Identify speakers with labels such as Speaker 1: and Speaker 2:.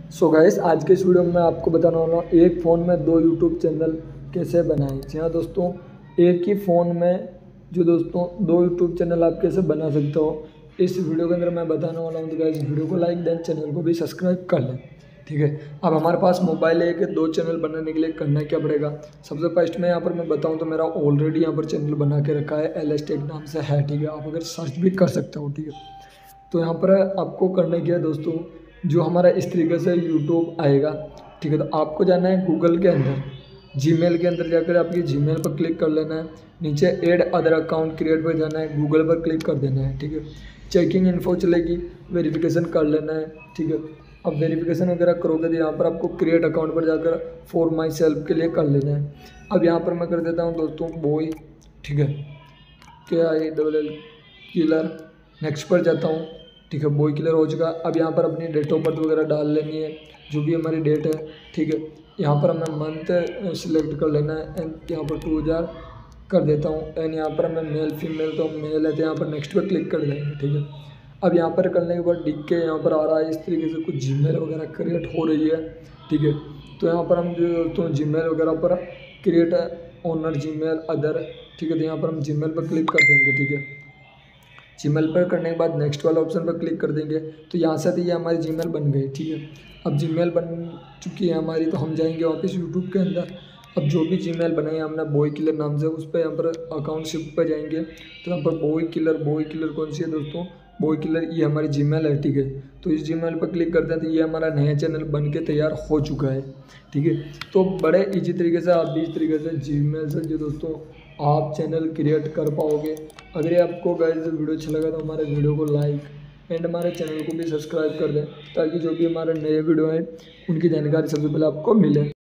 Speaker 1: So guys, आज के इस वीडियो में मैं आपको बताने वाला हूँ एक फ़ोन में दो यूट्यूब चैनल कैसे बनाएं। जी हाँ दोस्तों, एक ही फ़ोन में जो दोस्तों दो यूट्यूब चैनल आप कैसे बना सकते हो, इस वीडियो के अंदर मैं बताने वाला हूँ। तो गाइस, वीडियो को लाइक दें, चैनल को भी सब्सक्राइब कर लें। ठीक है, अब हमारे पास मोबाइल है कि दो चैनल बनाने के लिए करना क्या पड़ेगा। सबसे फर्स्ट में यहाँ पर मैं बताऊँ तो मेरा ऑलरेडी यहाँ पर चैनल बना के रखा है, एल एस टेक नाम से है। ठीक है, आप अगर सर्च भी कर सकते हो। ठीक है, तो यहाँ पर आपको करना क्या है दोस्तों, जो हमारा इस तरीके से यूट्यूब आएगा। ठीक है, तो आपको जाना है गूगल के अंदर, जीमेल के अंदर जाकर आपकी जीमेल पर क्लिक कर लेना है। नीचे ऐड अदर अकाउंट क्रिएट पर जाना है, गूगल पर क्लिक कर देना है। ठीक है, चेकिंग इन्फो चलेगी, वेरिफिकेशन कर लेना है। ठीक है, अब वेरिफिकेशन वगैरह करोगे तो यहाँ पर आपको क्रिएट अकाउंट पर जाकर फॉर माई सेल्फ के लिए कर लेना है। अब यहाँ पर मैं कर देता हूँ दोस्तों बॉय। ठीक है, KILL किलर, नेक्स्ट पर जाता हूँ। ठीक है, बॉय किलर हो चुका। अब यहाँ पर अपनी डेट ऑफ बर्थ वगैरह डाल लेनी है, जो भी हमारी डेट है। ठीक है, यहाँ पर हमें मंथ सिलेक्ट कर लेना है एंड यहाँ पर 2000 कर देता हूँ। एंड यहाँ पर हमें मेल फीमेल, तो मेल है तो यहाँ पर नेक्स्ट पर क्लिक कर देंगे। ठीक है, अब यहाँ पर करने के बाद दिख के यहाँ पर आ रहा है इस तरीके से कुछ जीमेल वगैरह क्रिएट हो रही है। ठीक है, तो यहाँ पर हम जो तो जीमेल वगैरह पर क्रिएट ओनर जीमेल अदर। ठीक है, तो यहाँ पर हम जीमेल पर क्लिक कर देंगे। ठीक है, जीमेल पर करने के बाद नेक्स्ट वाला ऑप्शन पर क्लिक कर देंगे, तो यहाँ से तो ये हमारी जीमेल बन गई। ठीक है, अब जीमेल बन चुकी है हमारी, तो हम जाएंगे वापस यूट्यूब के अंदर। अब जो भी जीमेल बनाई है हमने बॉय किलर नाम से, उस पर यहाँ पर अकाउंट शिफ्ट पर जाएंगे, तो यहाँ पर बॉय किलर कौन सी है दोस्तों, बॉय किलर ये हमारी जीमेल है। ठीक है, तो इस जीमेल पर क्लिक करते हैं तो ये हमारा नया चैनल बन के तैयार हो चुका है। ठीक है, तो बड़े इजी तरीके से आप भी इस तरीके से जीमेल से जो दोस्तों आप चैनल क्रिएट कर पाओगे। अगर ये आपको गाइस वीडियो अच्छा लगा तो हमारे वीडियो को लाइक एंड हमारे चैनल को भी सब्सक्राइब कर दें, ताकि जो भी हमारे नए वीडियो हैं उनकी जानकारी सबसे पहले आपको मिले।